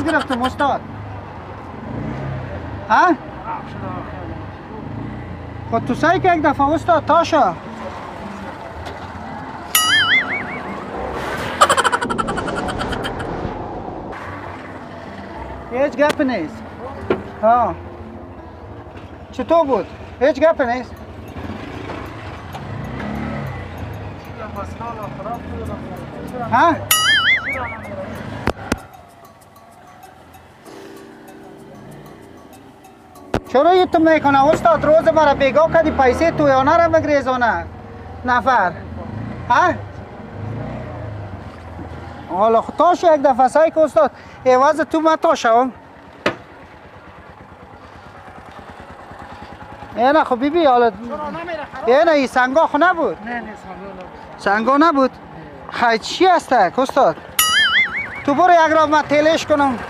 گرفتم استاد. ها؟ خود تو سعی که یک دفعه استاد تاشا. هیچ گپ نیست. ها چطور بود؟ هیچ گپ نیست. ها؟ چرا یه تو میکنه استاد؟ روز مرا بیگاه کردی پیسه تویانه را بگریزانه نفر. ها؟ حالا خود تاش یک دفعه سعی که استاد عوض تو من تاشم. نه خب بیبی حالا نه این سنگا خو نبود. نه سنگا نبود. خیلی چی هسته استاد؟ تو برو یک را من تیلش کنم.